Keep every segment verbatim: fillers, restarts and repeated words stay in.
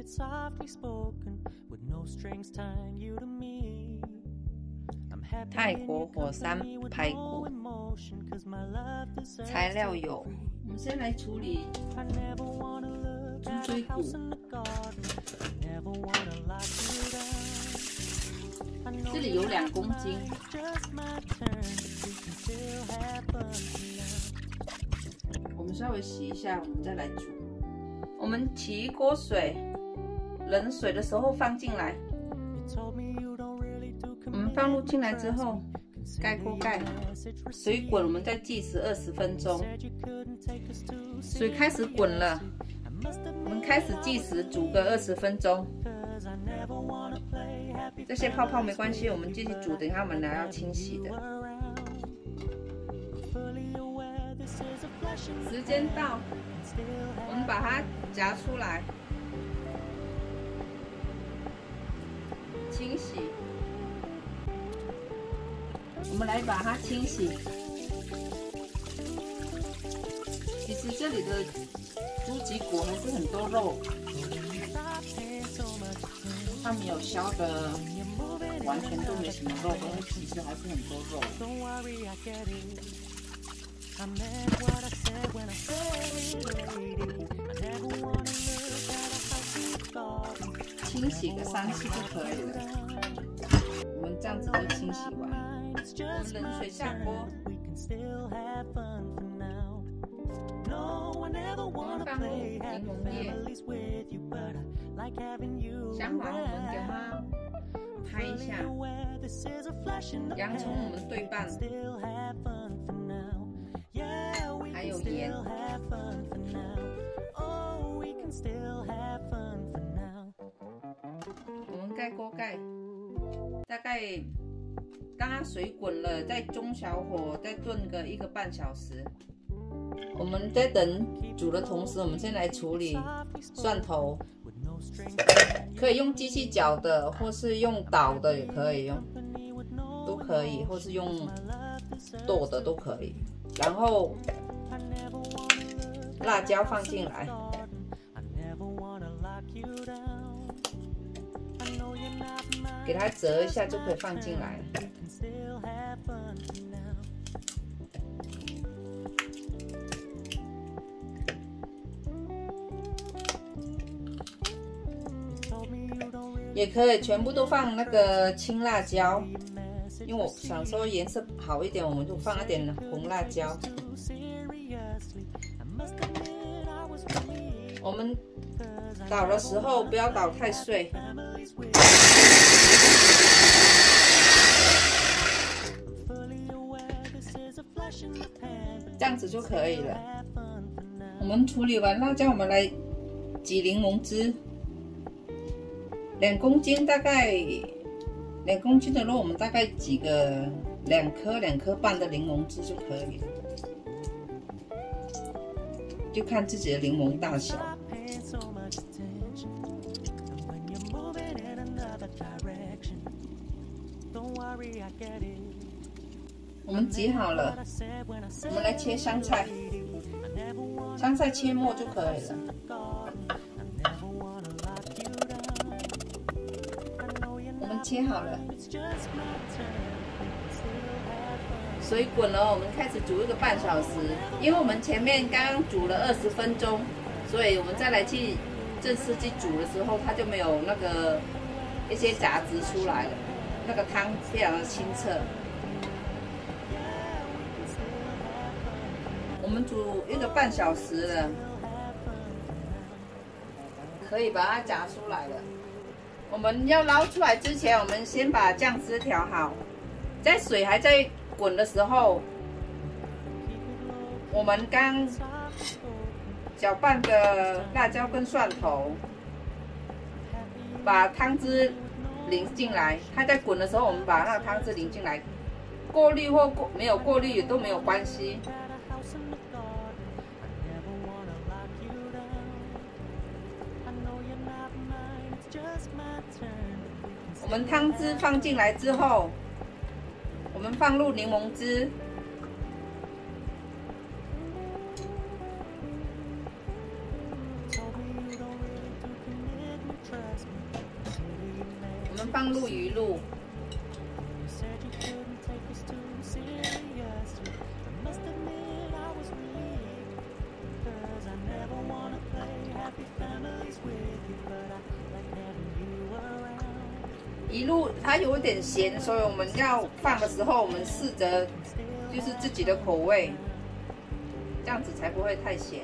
泰国火山排骨，材料有，我们先来处理猪椎骨。这里有两公斤。我们稍微洗一下，我们再来煮。我们起一锅水，冷水的时候放进来。我们放入进来之后，盖锅盖，水滚，我们再计时二十分钟。水开始滚了，我们开始计时煮个二十分钟。这些泡泡没关系，我们继续煮，等一下我们来要清洗的。时间到，我们把它夹出来，清洗。我们来把它清洗。其实这里的猪脊骨还是很多肉，它没有削的完全都没什么肉，但是其实还是很多肉。清洗个三次就可以了。我们这样子就清洗完。我们冷水下锅，我们放入柠檬叶，香茅我们给它拍一下，洋葱我们对半，还有盐。我们盖锅盖，大概刚刚水滚了，在中小火再炖个一个半小时。我们在等煮的同时，我们先来处理蒜头，可以用机器搅的，或是用捣的也可以用，都可以，或是用剁的都可以。然后辣椒放进来，给它折一下就可以放进来。也可以全部都放那个青辣椒，因为我想说颜色好一点，我们就放一点红辣椒。我们捣的时候不要捣太碎，这样子就可以了。我们处理完辣椒，我们来挤柠檬汁。两公斤大概两公斤的肉，我们大概挤个两颗两颗半的柠檬汁就可以了，就看自己的柠檬大小。我们挤好了，我们来切香菜，香菜切末就可以了。切好了，水滚了，我们开始煮一个半小时。因为我们前面刚刚煮了二十分钟，所以我们再来去正式去煮的时候，它就没有那个一些杂质出来了，那个汤非常的清澈。我们煮一个半小时了，可以把它夹出来了。我们要捞出来之前，我们先把酱汁调好。在水还在滚的时候，我们刚搅拌的辣椒跟蒜头，把汤汁淋进来。它在滚的时候，我们把那个汤汁淋进来，过滤或过没有过滤都没有关系。我们汤汁放进来之后，我们放入柠檬汁， 一路它有一点咸，所以我们要放的时候，我们试着就是自己的口味，这样子才不会太咸。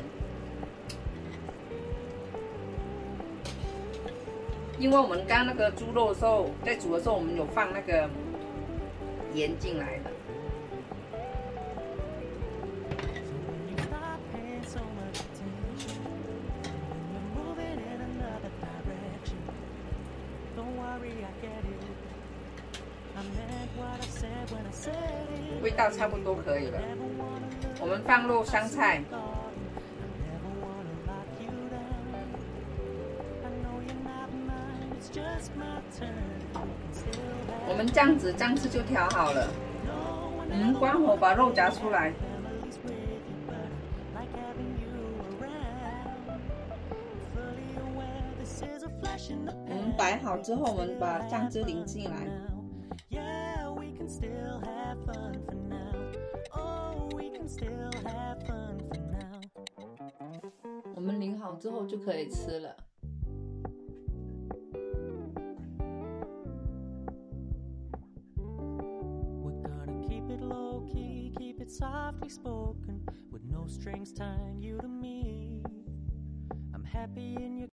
因为我们刚刚那个猪肉的时候，在煮的时候，我们有放那个盐进来的。味道差不多可以了，我们放入香菜，我们这样子，这样子就调好了。我们关火，把肉夹出来。我们摆好之后，我们把酱汁淋进来。我们淋好之后就可以吃了。Softly spoken with no strings tying you to me. I'm happy in your